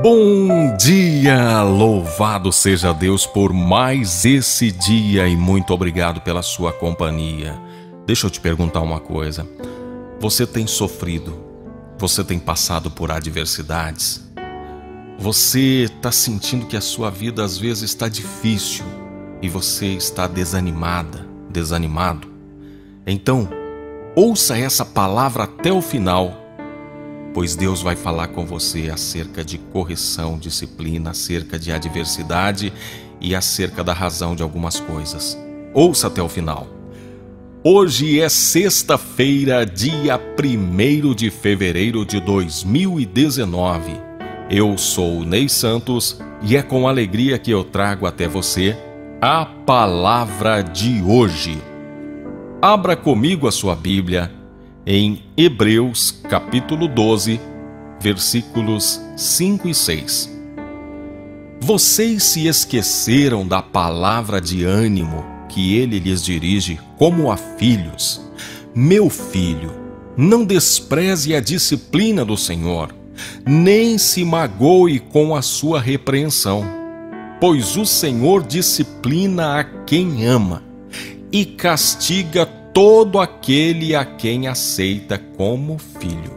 Bom dia! Louvado seja Deus por mais esse dia e muito obrigado pela sua companhia. Deixa eu te perguntar uma coisa. Você tem sofrido? Você tem passado por adversidades? Você está sentindo que a sua vida às vezes está difícil e você está desanimado? Então, ouça essa palavra até o final, pois Deus vai falar com você acerca de correção, disciplina, acerca de adversidade e acerca da razão de algumas coisas. Ouça até o final. Hoje é sexta-feira, dia 1º de fevereiro de 2019. Eu sou o Ney Santos e é com alegria que eu trago até você a palavra de hoje. Abra comigo a sua Bíblia em Hebreus capítulo 12, versículos 5 e 6. Vocês se esqueceram da palavra de ânimo que ele lhes dirige como a filhos. Meu filho, não despreze a disciplina do Senhor, nem se magoe com a sua repreensão, pois o Senhor disciplina a quem ama e castiga todo aquele a quem aceita como filho.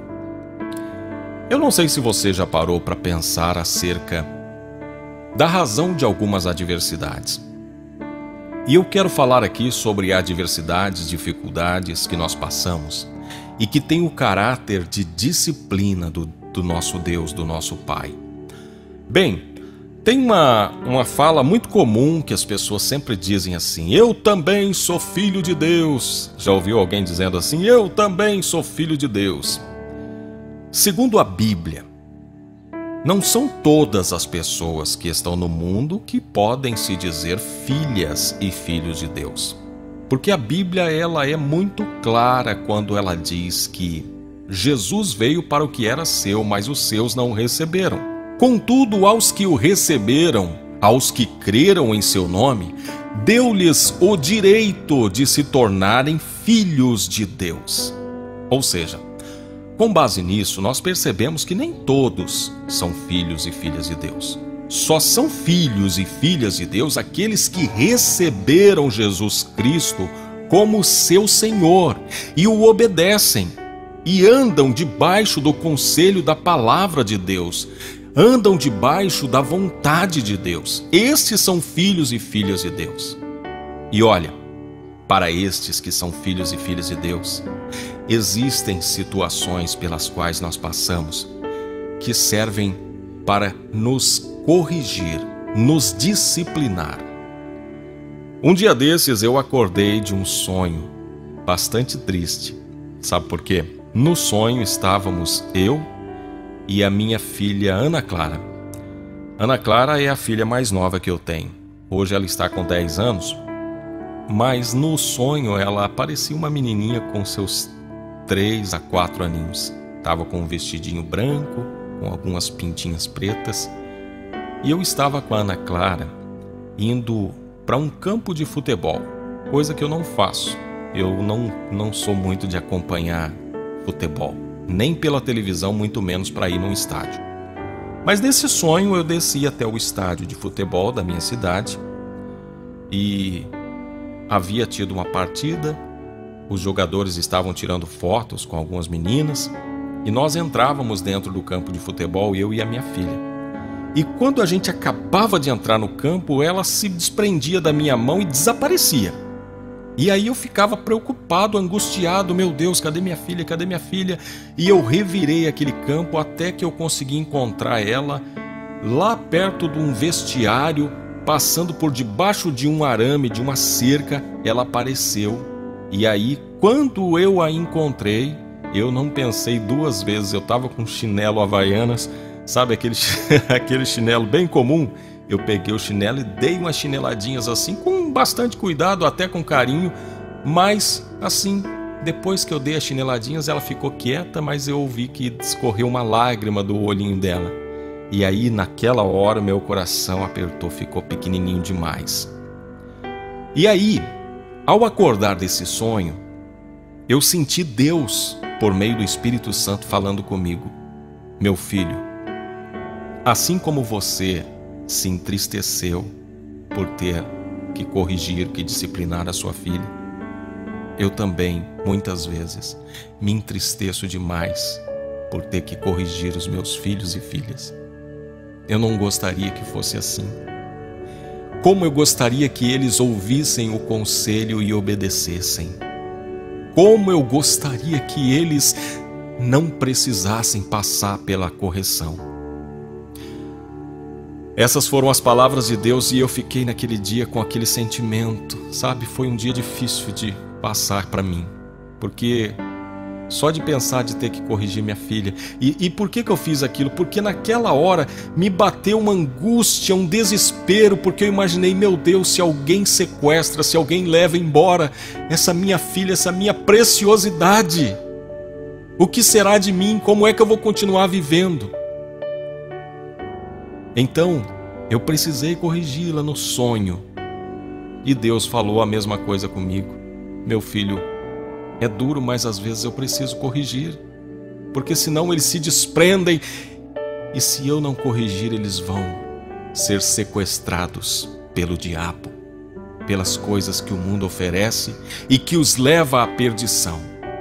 Eu não sei se você já parou para pensar acerca da razão de algumas adversidades. E eu quero falar aqui sobre adversidades, dificuldades que nós passamos e que tem o caráter de disciplina do nosso Deus, do nosso Pai. Bem, tem uma fala muito comum que as pessoas sempre dizem assim: eu também sou filho de Deus. Já ouviu alguém dizendo assim? Eu também sou filho de Deus. Segundo a Bíblia, não são todas as pessoas que estão no mundo que podem se dizer filhas e filhos de Deus. Porque a Bíblia ela é muito clara quando ela diz que Jesus veio para o que era seu, mas os seus não o receberam. Contudo, aos que o receberam, aos que creram em seu nome, deu-lhes o direito de se tornarem filhos de Deus. Ou seja, com base nisso, nós percebemos que nem todos são filhos e filhas de Deus. Só são filhos e filhas de Deus aqueles que receberam Jesus Cristo como seu Senhor e o obedecem e andam debaixo do conselho da palavra de Deus. Andam debaixo da vontade de Deus. Estes são filhos e filhas de Deus. E olha, para estes que são filhos e filhas de Deus, existem situações pelas quais nós passamos que servem para nos corrigir, nos disciplinar. Um dia desses eu acordei de um sonho bastante triste. Sabe por quê? No sonho estávamos eu e a minha filha Ana Clara. Ana Clara é a filha mais nova que eu tenho. Hoje ela está com 10 anos, mas no sonho ela parecia uma menininha com seus 3 a 4 aninhos. Estava com um vestidinho branco, com algumas pintinhas pretas. E eu estava com a Ana Clara indo para um campo de futebol, coisa que eu não faço. Eu não sou muito de acompanhar futebol, nem pela televisão, muito menos para ir num estádio. Mas nesse sonho eu desci até o estádio de futebol da minha cidade e havia tido uma partida, os jogadores estavam tirando fotos com algumas meninas e nós entrávamos dentro do campo de futebol, eu e a minha filha. E quando a gente acabava de entrar no campo, ela se desprendia da minha mão e desaparecia. E aí eu ficava preocupado, angustiado, meu Deus, cadê minha filha, cadê minha filha? E eu revirei aquele campo até que eu consegui encontrar ela lá perto de um vestiário, passando por debaixo de um arame, de uma cerca, ela apareceu. E aí, quando eu a encontrei, eu não pensei duas vezes, eu estava com chinelo Havaianas, sabe aquele chinelo bem comum? Eu peguei o chinelo e dei umas chineladinhas assim, com bastante cuidado, até com carinho, mas assim, depois que eu dei as chineladinhas, ela ficou quieta, mas eu ouvi que escorreu uma lágrima do olhinho dela. E aí, naquela hora, meu coração apertou, ficou pequenininho demais. E aí, ao acordar desse sonho, eu senti Deus, por meio do Espírito Santo, falando comigo: meu filho, assim como você se entristeceu por ter que corrigir, que disciplinar a sua filha, eu também, muitas vezes, me entristeço demais por ter que corrigir os meus filhos e filhas. Eu não gostaria que fosse assim. Como eu gostaria que eles ouvissem o conselho e obedecessem. Como eu gostaria que eles não precisassem passar pela correção. Essas foram as palavras de Deus e eu fiquei naquele dia com aquele sentimento, sabe? Foi um dia difícil de passar para mim, porque só de pensar de ter que corrigir minha filha. E por que eu fiz aquilo? Porque naquela hora me bateu uma angústia, um desespero, porque eu imaginei, meu Deus, se alguém sequestra, se alguém leva embora essa minha filha, essa minha preciosidade, o que será de mim? Como é que eu vou continuar vivendo? Então, eu precisei corrigi-la no sonho. E Deus falou a mesma coisa comigo. Meu filho, é duro, mas às vezes eu preciso corrigir. Porque senão eles se desprendem. E se eu não corrigir, eles vão ser sequestrados pelo diabo. Pelas coisas que o mundo oferece e que os leva à perdição.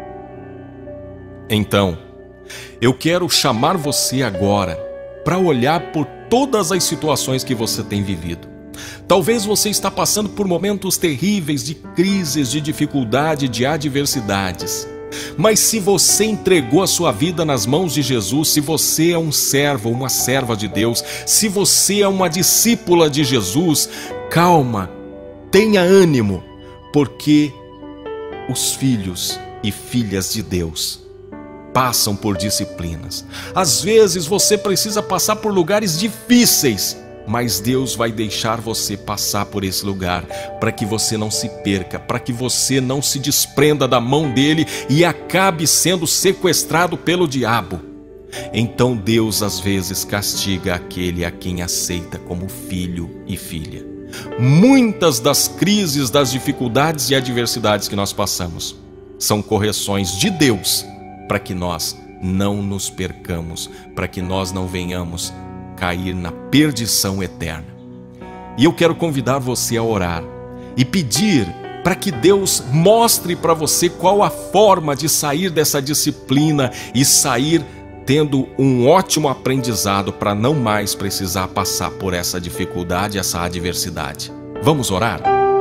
Então, eu quero chamar você agora para olhar por todas as situações que você tem vivido. Talvez você está passando por momentos terríveis de crises, de dificuldade, de adversidades. Mas se você entregou a sua vida nas mãos de Jesus, se você é um servo, uma serva de Deus, se você é uma discípula de Jesus, calma, tenha ânimo, porque os filhos e filhas de Deus passam por disciplinas. Às vezes você precisa passar por lugares difíceis, mas Deus vai deixar você passar por esse lugar para que você não se perca, para que você não se desprenda da mão dele e acabe sendo sequestrado pelo diabo. Então Deus às vezes castiga aquele a quem aceita como filho e filha. Muitas das crises, das dificuldades e adversidades que nós passamos são correções de Deus para que nós não nos percamos, para que nós não venhamos cair na perdição eterna. E eu quero convidar você a orar e pedir para que Deus mostre para você qual a forma de sair dessa disciplina e sair tendo um ótimo aprendizado para não mais precisar passar por essa dificuldade, essa adversidade. Vamos orar?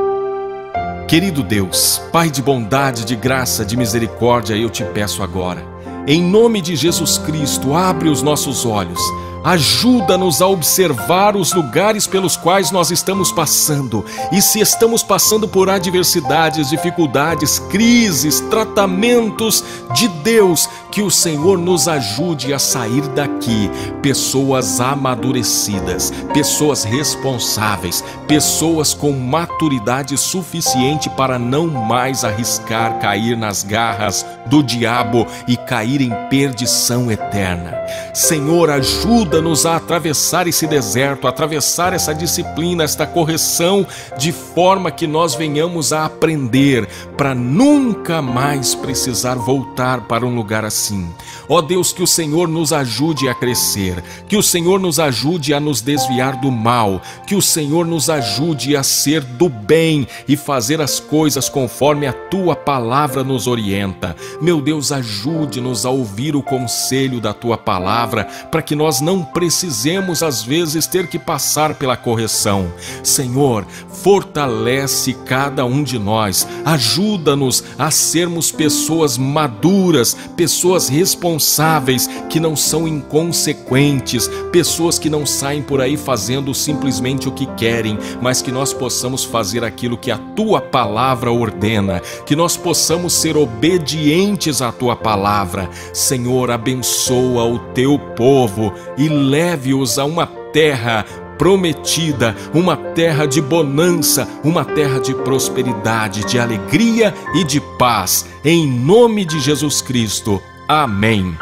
Querido Deus, Pai de bondade, de graça, de misericórdia, eu te peço agora, em nome de Jesus Cristo, abre os nossos olhos, ajuda-nos a observar os lugares pelos quais nós estamos passando. E se estamos passando por adversidades, dificuldades, crises, tratamentos de Deus, que o Senhor nos ajude a sair daqui pessoas amadurecidas, pessoas responsáveis, pessoas com maturidade suficiente para não mais arriscar cair nas garras do diabo e cair em perdição eterna. Senhor, ajuda-nos a atravessar esse deserto, a atravessar essa disciplina, esta correção, de forma que nós venhamos a aprender para nunca mais precisar voltar para um lugar assim. Ó Deus, que o Senhor nos ajude a crescer, que o Senhor nos ajude a nos desviar do mal, que o Senhor nos ajude a ser do bem e fazer as coisas conforme a Tua palavra nos orienta. Meu Deus, ajude-nos a ouvir o conselho da Tua palavra, para que nós não precisemos às vezes ter que passar pela correção. Senhor, fortalece cada um de nós, ajuda-nos a sermos pessoas maduras, pessoas responsáveis, que não são inconsequentes, pessoas que não saem por aí fazendo simplesmente o que querem, mas que nós possamos fazer aquilo que a Tua palavra ordena, que nós possamos ser obedientes à Tua palavra. Senhor, abençoa o Teu povo e leve-os a uma terra prometida, uma terra de bonança, uma terra de prosperidade, de alegria e de paz, em nome de Jesus Cristo. Amém.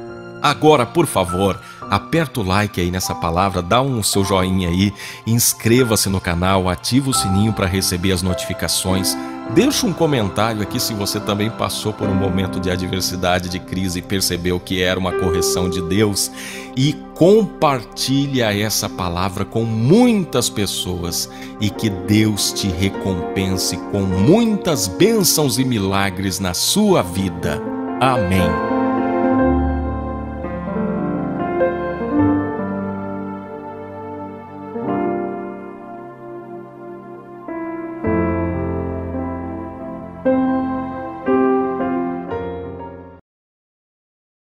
Agora, por favor, aperta o like aí nessa palavra, dá um seu joinha aí, inscreva-se no canal, ativa o sininho para receber as notificações. Deixa um comentário aqui se você também passou por um momento de adversidade, de crise e percebeu que era uma correção de Deus, e compartilha essa palavra com muitas pessoas e que Deus te recompense com muitas bênçãos e milagres na sua vida. Amém.